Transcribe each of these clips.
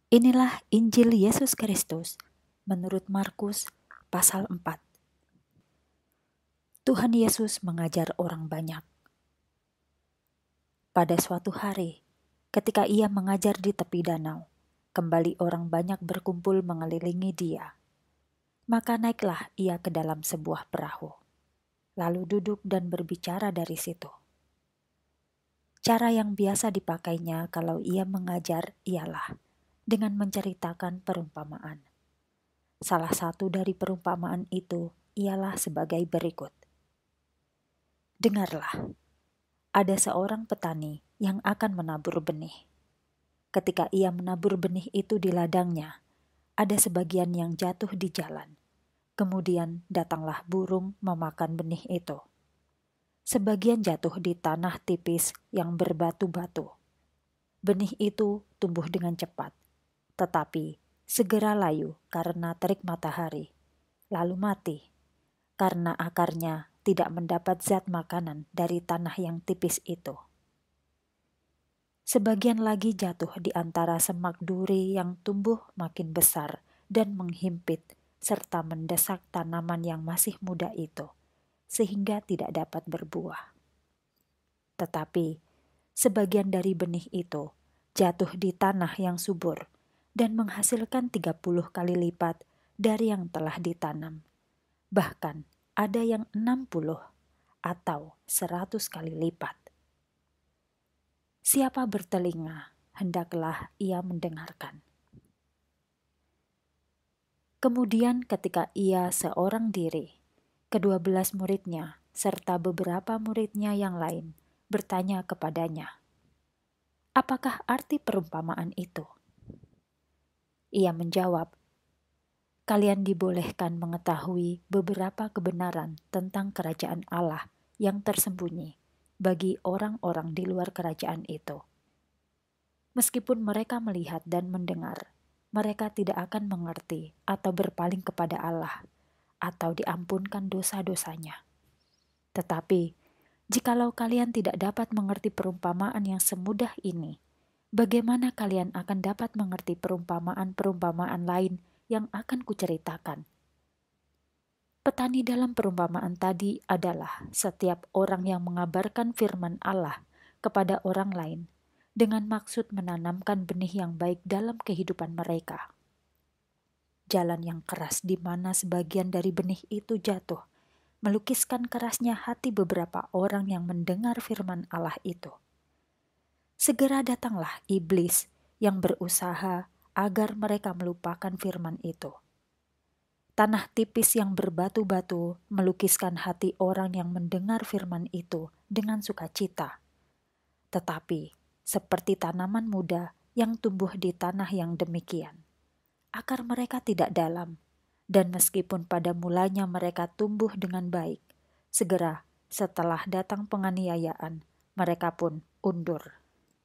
Inilah Injil Yesus Kristus menurut Markus pasal 4. Tuhan Yesus mengajar orang banyak. Pada suatu hari, ketika ia mengajar di tepi danau, kembali orang banyak berkumpul mengelilingi dia. Maka naiklah ia ke dalam sebuah perahu, lalu duduk dan berbicara dari situ. Cara yang biasa dipakainya kalau ia mengajar ialah dengan menceritakan perumpamaan. Salah satu dari perumpamaan itu ialah sebagai berikut. Dengarlah, ada seorang petani yang akan menabur benih. Ketika ia menabur benih itu di ladangnya, ada sebagian yang jatuh di jalan. Kemudian datanglah burung memakan benih itu. Sebagian jatuh di tanah tipis yang berbatu-batu. Benih itu tumbuh dengan cepat, tetapi segera layu karena terik matahari, lalu mati, karena akarnya tidak mendapat zat makanan dari tanah yang tipis itu. Sebagian lagi jatuh di antara semak duri yang tumbuh makin besar dan menghimpit, serta mendesak tanaman yang masih muda itu, sehingga tidak dapat berbuah. Tetapi sebagian dari benih itu jatuh di tanah yang subur dan menghasilkan 30 kali lipat dari yang telah ditanam. Bahkan ada yang 60 atau 100 kali lipat. Siapa bertelinga, hendaklah ia mendengarkan. Kemudian ketika ia seorang diri, ke-12 muridnya serta beberapa muridnya yang lain bertanya kepadanya, "Apakah arti perumpamaan itu?" Ia menjawab, "Kalian dibolehkan mengetahui beberapa kebenaran tentang kerajaan Allah yang tersembunyi bagi orang-orang di luar kerajaan itu. Meskipun mereka melihat dan mendengar, mereka tidak akan mengerti atau berpaling kepada Allah atau diampunkan dosa-dosanya. Tetapi, jikalau kalian tidak dapat mengerti perumpamaan yang semudah ini, bagaimana kalian akan dapat mengerti perumpamaan-perumpamaan lain yang akan kuceritakan?" Petani dalam perumpamaan tadi adalah setiap orang yang mengabarkan firman Allah kepada orang lain dengan maksud menanamkan benih yang baik dalam kehidupan mereka. Jalan yang keras di mana sebagian dari benih itu jatuh, melukiskan kerasnya hati beberapa orang yang mendengar firman Allah itu. Segera datanglah iblis yang berusaha agar mereka melupakan firman itu. Tanah tipis yang berbatu-batu melukiskan hati orang yang mendengar firman itu dengan sukacita. Tetapi, seperti tanaman muda yang tumbuh di tanah yang demikian, akar mereka tidak dalam, dan meskipun pada mulanya mereka tumbuh dengan baik, segera setelah datang penganiayaan, mereka pun undur.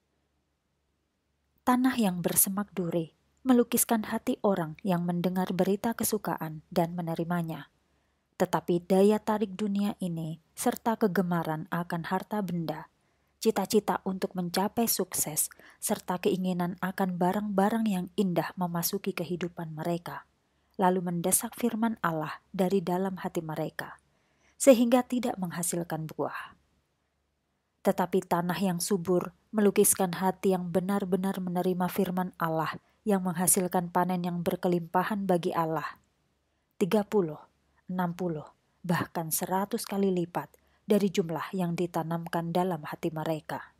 Tanah yang bersemak duri melukiskan hati orang yang mendengar berita kesukaan dan menerimanya. Tetapi daya tarik dunia ini serta kegemaran akan harta benda, cita-cita untuk mencapai sukses, serta keinginan akan barang-barang yang indah memasuki kehidupan mereka, lalu mendesak firman Allah dari dalam hati mereka, sehingga tidak menghasilkan buah. Tetapi tanah yang subur melukiskan hati yang benar-benar menerima firman Allah yang menghasilkan panen yang berkelimpahan bagi Allah. 30, 60, bahkan 100 kali lipat dari jumlah yang ditanamkan dalam hati mereka.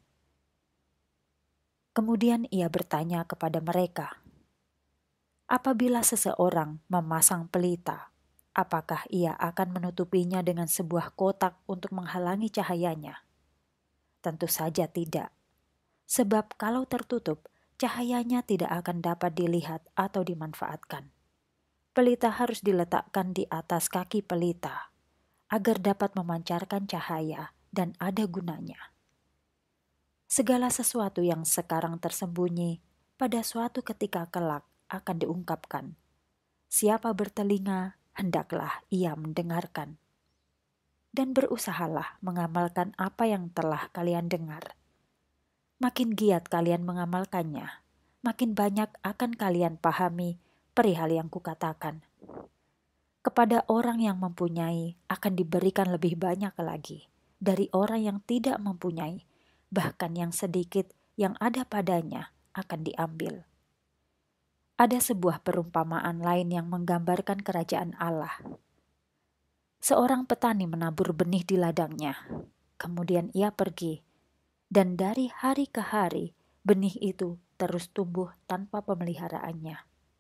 Kemudian ia bertanya kepada mereka, "Apabila seseorang memasang pelita, apakah ia akan menutupinya dengan sebuah kotak untuk menghalangi cahayanya? Tentu saja tidak. Sebab kalau tertutup, cahayanya tidak akan dapat dilihat atau dimanfaatkan. Pelita harus diletakkan di atas kaki pelita, agar dapat memancarkan cahaya dan ada gunanya. Segala sesuatu yang sekarang tersembunyi, pada suatu ketika kelak akan diungkapkan. Siapa bertelinga, hendaklah ia mendengarkan. Dan berusahalah mengamalkan apa yang telah kalian dengar. Makin giat kalian mengamalkannya, makin banyak akan kalian pahami perihal yang kukatakan. Kepada orang yang mempunyai akan diberikan lebih banyak lagi dari orang yang tidak mempunyai, bahkan yang sedikit yang ada padanya akan diambil. Ada sebuah perumpamaan lain yang menggambarkan kerajaan Allah. Seorang petani menabur benih di ladangnya, kemudian ia pergi, dan dari hari ke hari benih itu terus tumbuh tanpa pemeliharaannya.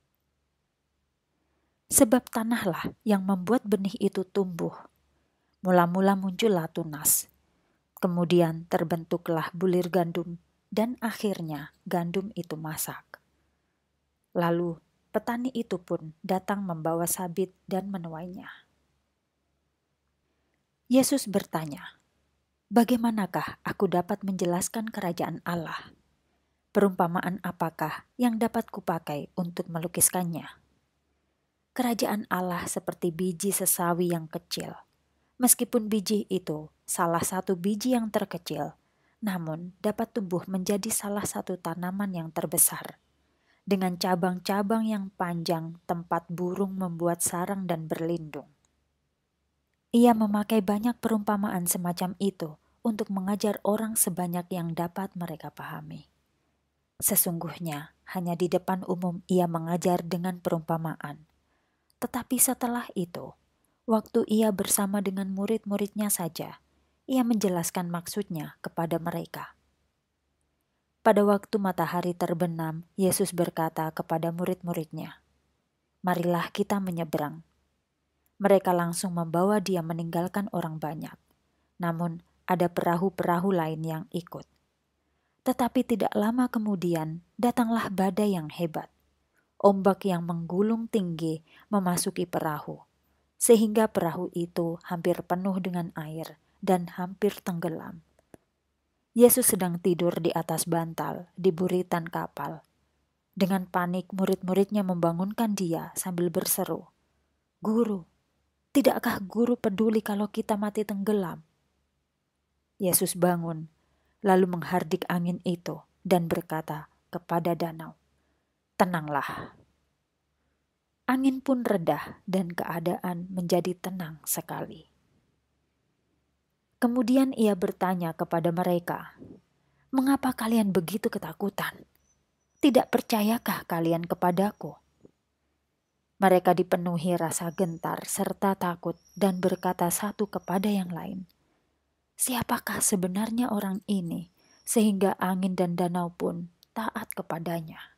Sebab tanahlah yang membuat benih itu tumbuh. Mula-mula muncullah tunas, kemudian terbentuklah bulir gandum, dan akhirnya gandum itu masak. Lalu petani itu pun datang membawa sabit dan menuainya. Yesus bertanya, "Bagaimanakah aku dapat menjelaskan kerajaan Allah? Perumpamaan apakah yang dapat kupakai untuk melukiskannya?" Kerajaan Allah seperti biji sesawi yang kecil. Meskipun biji itu salah satu biji yang terkecil, namun dapat tumbuh menjadi salah satu tanaman yang terbesar. Dengan cabang-cabang yang panjang, tempat burung membuat sarang dan berlindung. Ia memakai banyak perumpamaan semacam itu untuk mengajar orang sebanyak yang dapat mereka pahami. Sesungguhnya, hanya di depan umum ia mengajar dengan perumpamaan. Tetapi setelah itu, waktu ia bersama dengan murid-muridnya saja, ia menjelaskan maksudnya kepada mereka. Pada waktu matahari terbenam, Yesus berkata kepada murid-muridnya, "Marilah kita menyeberang." Mereka langsung membawa dia meninggalkan orang banyak. Namun ada perahu-perahu lain yang ikut. Tetapi tidak lama kemudian datanglah badai yang hebat. Ombak yang menggulung tinggi memasuki perahu, sehingga perahu itu hampir penuh dengan air dan hampir tenggelam. Yesus sedang tidur di atas bantal di buritan kapal. Dengan panik murid-muridnya membangunkan dia sambil berseru, "Guru, tidakkah Guru peduli kalau kita mati tenggelam?" Yesus bangun, lalu menghardik angin itu dan berkata kepada danau, "Tenanglah." Angin pun reda dan keadaan menjadi tenang sekali. Kemudian ia bertanya kepada mereka, "Mengapa kalian begitu ketakutan? Tidak percayakah kalian kepadaku?" Mereka dipenuhi rasa gentar serta takut dan berkata satu kepada yang lain, "Siapakah sebenarnya orang ini sehingga angin dan danau pun taat kepadanya?"